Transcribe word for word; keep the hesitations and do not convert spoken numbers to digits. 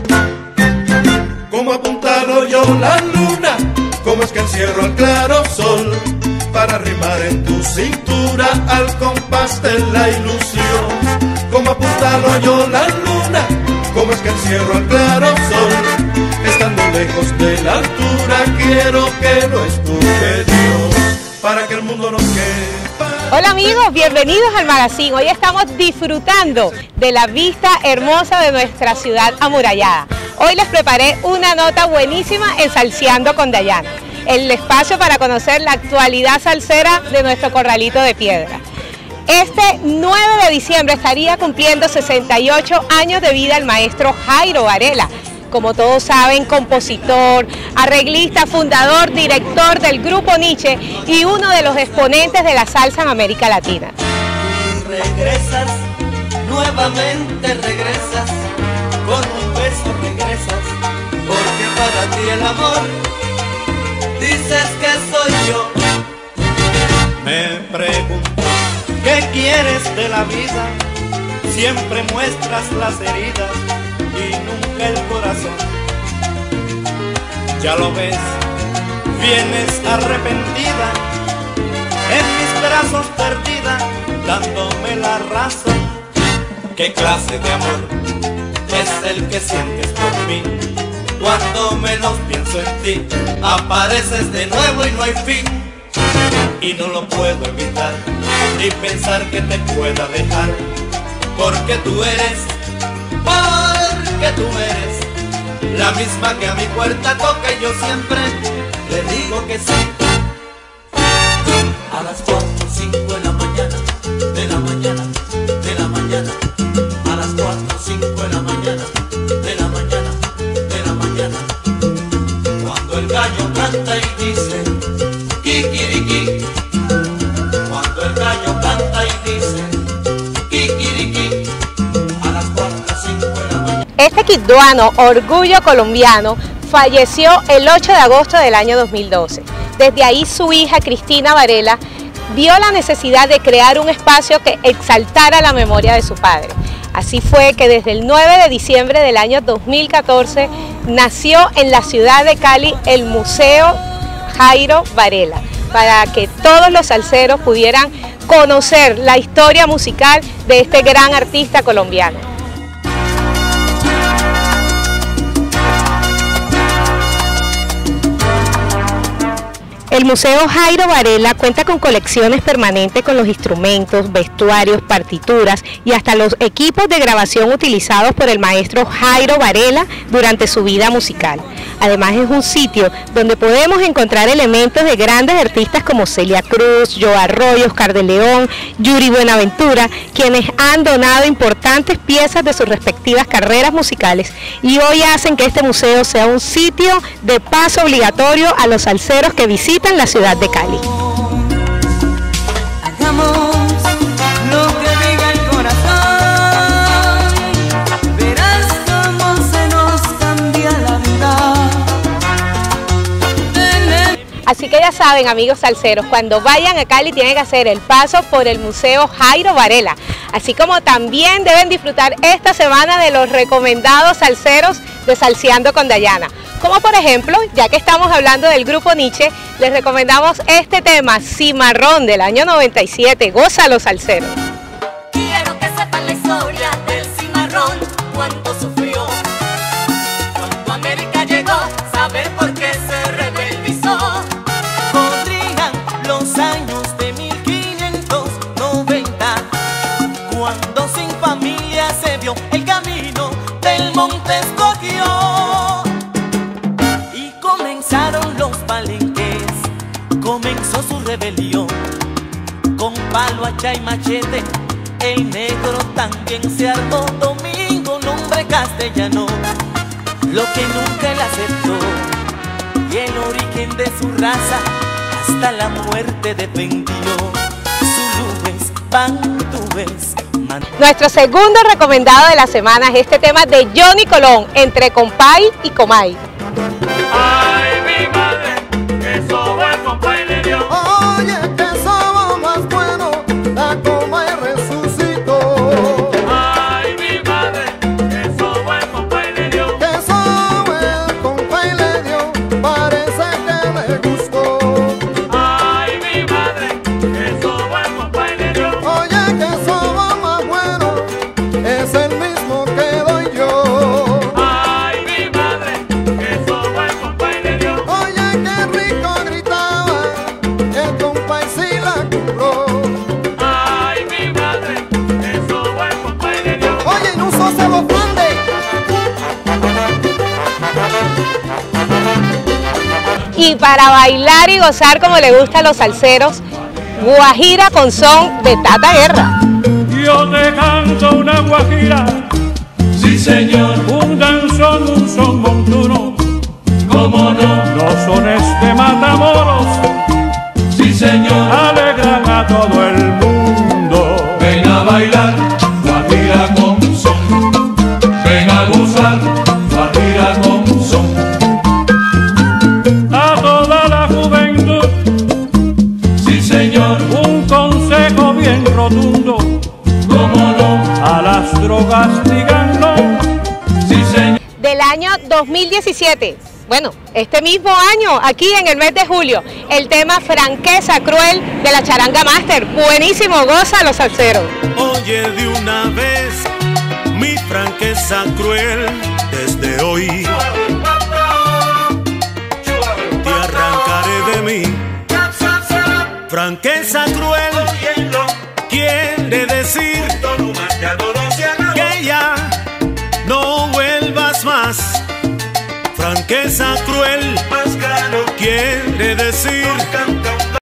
Como apuntalo yo la luna, como es que encierro al claro sol, para rimar en tu cintura al compás de la ilusión. Como apuntalo yo la luna, como es que encierro al claro sol, estando lejos de la altura quiero que lo escuche Dios, para que el mundo nos quepa. Hola amigos, bienvenidos al magazine. Hoy estamos disfrutando de la vista hermosa de nuestra ciudad amurallada. Hoy les preparé una nota buenísima en Salseando con Dayana, el espacio para conocer la actualidad salsera de nuestro corralito de piedra. Este nueve de diciembre estaría cumpliendo sesenta y ocho años de vida el maestro Jairo Varela. Como todos saben, compositor, arreglista, fundador, director del Grupo Nietzsche y uno de los exponentes de la salsa en América Latina. Regresas, nuevamente regresas, con un beso regresas, porque para ti el amor, dices que soy yo. Me pregunto, ¿qué quieres de la vida? Siempre muestras las heridas y nunca el corazón. Ya lo ves, vienes arrepentida, en mis brazos perdida, dándome la razón. ¿Qué clase de amor es el que sientes por mí? Cuando menos pienso en ti, apareces de nuevo y no hay fin. Y no lo puedo evitar, ni pensar que te pueda dejar, porque tú eres, porque tú eres la misma que a mi puerta toca y yo siempre le digo que sí. A las cuatro, cinco de la mañana, de la mañana, de la mañana, a las cuatro, cinco de la mañana, de la mañana, de la mañana, cuando el gallo canta y dice kikiriki, cuando el gallo canta y dice kikiriki, a las cuatro, cinco de la mañana. Este quibduano, orgullo colombiano, falleció el ocho de agosto del año dos mil doce. Desde ahí su hija Cristina Varela vio la necesidad de crear un espacio que exaltara la memoria de su padre. Así fue que desde el nueve de diciembre del año dos mil catorce nació en la ciudad de Cali el Museo Jairo Varela, para que todos los salseros pudieran conocer la historia musical de este gran artista colombiano. El Museo Jairo Varela cuenta con colecciones permanentes con los instrumentos, vestuarios, partituras y hasta los equipos de grabación utilizados por el maestro Jairo Varela durante su vida musical. Además es un sitio donde podemos encontrar elementos de grandes artistas como Celia Cruz, Joe Arroyo, Oscar de León, Yuri Buenaventura, quienes han donado importantes piezas de sus respectivas carreras musicales y hoy hacen que este museo sea un sitio de paso obligatorio a los salseros que visitan la ciudad de Cali. Hagamos lo que diga el corazón, verás cómo se nos cambia la vida. Así que ya saben, amigos salseros, cuando vayan a Cali tienen que hacer el paso por el Museo Jairo Varela, así como también deben disfrutar esta semana de los recomendados salseros de Salseando con Dayana. Como por ejemplo, ya que estamos hablando del Grupo Nietzsche, les recomendamos este tema, Cimarrón, del año noventa y siete. Gózalo, salseros. Quiero que sepan la historia del cimarrón, cuánto sufrió, cuando América llegó, saber por qué se rebeldizó. Corrían los años de mil quinientos noventa, cuando sin familia se vio el camino del monte escogió. Y comenzaron los palenques, comenzó su rebelión, con palo, hacha y machete, el negro también se armó. Domingo, nombre castellano, lo que nunca él aceptó, y el origen de su raza hasta la muerte defendió. Zulúes, bantúes, man... Nuestro segundo recomendado de la semana es este tema de Johnny Colón, Entre Compay y Comay. Ay, mi madre, que sobo el compay le dio. Oye, que sobo más bueno, la Comay resucitó. Ay, mi madre, que sobo el compay le dio. Que Y para bailar y gozar como le gusta a los salseros, guajira con son de Tata Guerra. Yo te canto una guajira, Sí, señor, un danzón, un son montuno, cómo no. los sones de Matamoros Sí, señor, alegran a todo el mundo. ven a bailar, guajira con son. Ven a gozar, guajira con son. A toda la juventud Sí, señor, un consejo bien rotundo, cómo no. a las drogas digan no. Sí, señor. Del año dos mil diecisiete, bueno, este mismo año, aquí en el mes de julio, el tema Franqueza Cruel de la Charanga Master. Buenísimo, goza los salseros. Oye de una vez mi franqueza cruel, desde hoy te arrancaré de mí. Franqueza cruel quiere decir que ya no vuelvas más. Franqueza cruel quiere decir